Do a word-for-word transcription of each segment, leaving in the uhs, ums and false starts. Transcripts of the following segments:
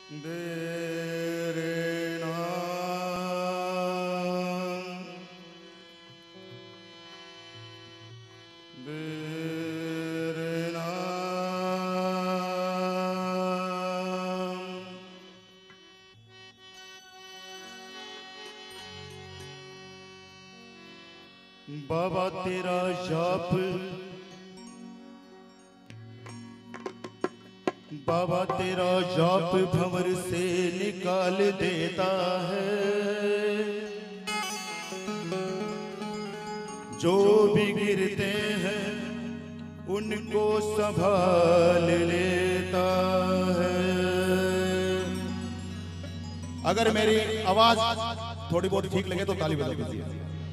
बाबा तेरा जाप, बाबा तेरा जाप भंवर से निकाल देता है। जो भी गिरते हैं उनको संभाल लेता है। अगर मेरी आवाज थोड़ी बहुत ठीक लगे तो ताली बजा दीजिए।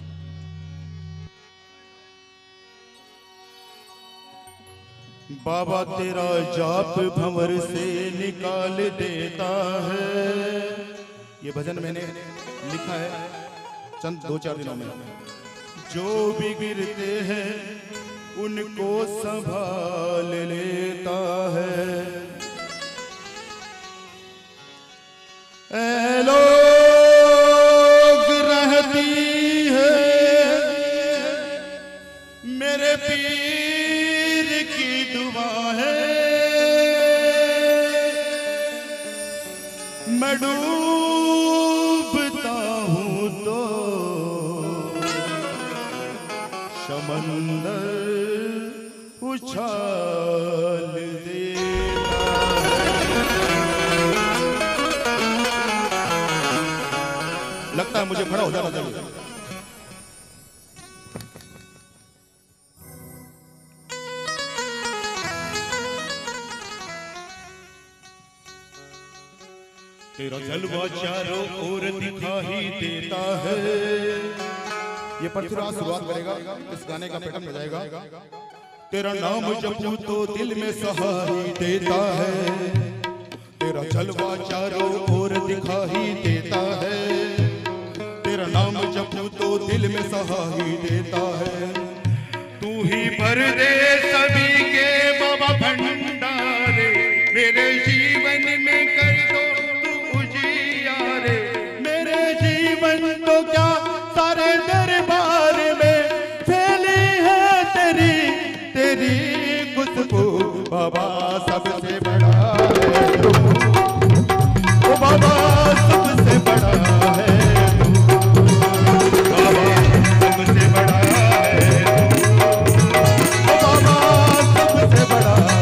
बाबा तेरा जाप भंवर से निकाल देता है। ये भजन मैंने लिखा है चंद दो चार दिनों में। जो भी गिरते हैं उनको संभाल लेता है। ऐ लोग रहती है मेरे पीर की दुआ है। मैं डूबता हूँ तो समंदर उछाल देता है। लगता है मुझे खड़ा हो जाना चाहिए। तेरा जलवा चारों ओर दिखा ही देता है। ये पृथ्वीराज शुरुआत करेगा, इस गाने का पैटर्न बजाएगा। तेरा नाम जपूं तो दिल में सहारी देता है। तेरा जलवा चारों ओर दिखा ही देता है। तेरा नाम जपूं तो दिल में सहारी देता है। तू ही भर दे सभी के बाबा भंडारे। मेरे जीवन में कर दो तू उजियारे। मेरे जीवन तो क्या सारे दरबार में फैली है तेरी तेरी खुशबू। बाबा सबसे बड़ा है तू। ओ बाबा सबसे बड़ा है तू। बाबा सबसे बड़ा है तू। ओ बाबा सबसे बड़ा है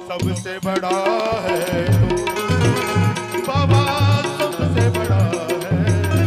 सबसे बड़ा है तू, बाबा सबसे बड़ा है,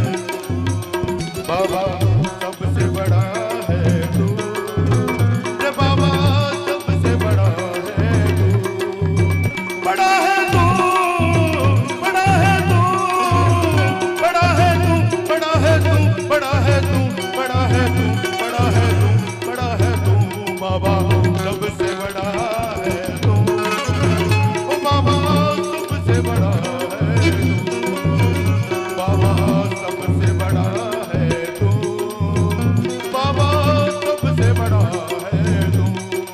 बाबा सबसे बड़ा है तू, रे बाबा सबसे बड़ा है तू, बड़ा है तू, बड़ा है तू, बड़ा है तू, बड़ा है तू, बड़ा है तू, बड़ा है तू, बड़ा है तू, बड़ा है तू, बाबा सबसे बड़ा है तू, ओ बाबा सबसे बड़ा है तू, बाबा सबसे बड़ा है तू, बाबा सबसे बड़ा है तू।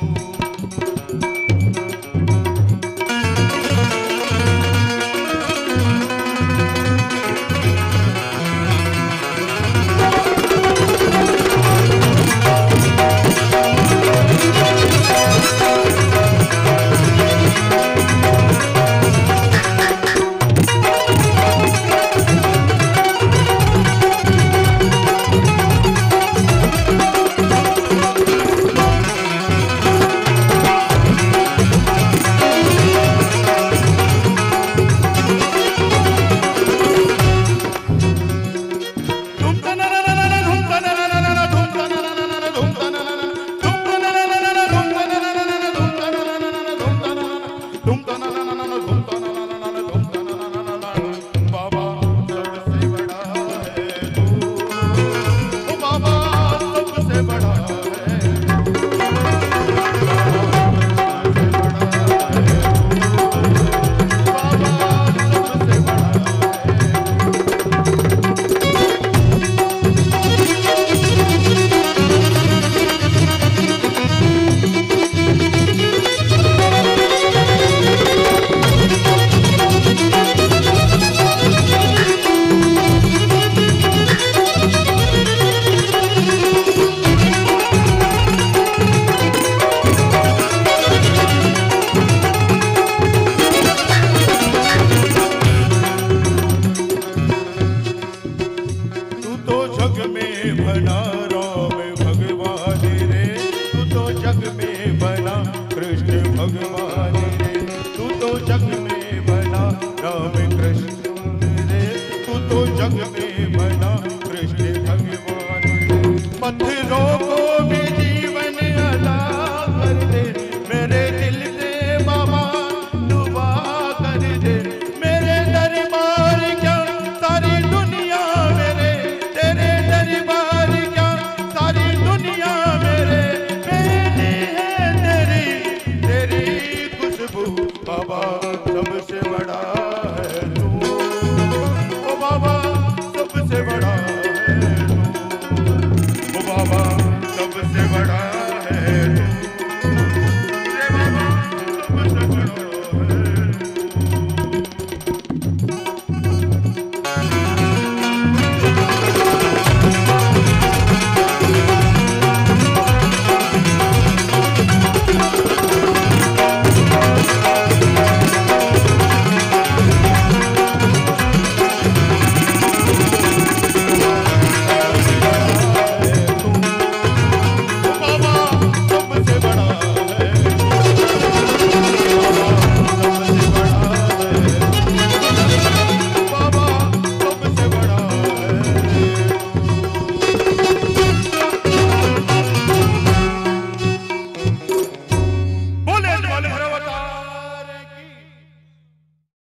भगवान रे, तू तो जग में बना राम कृष्ण रे, तू तो जग में बना कृष्ण भगवान रे। पत्थरों को भी जीवन अदा कर दे, मेरे दिल से बाबा दुआ कर दे। मेरे दरबार क्या सारी दुनिया मेरे, तेरे दरबार क्या सारी दुनिया मेरे, मेरी है तेरी तेरी खुशबू बाबा।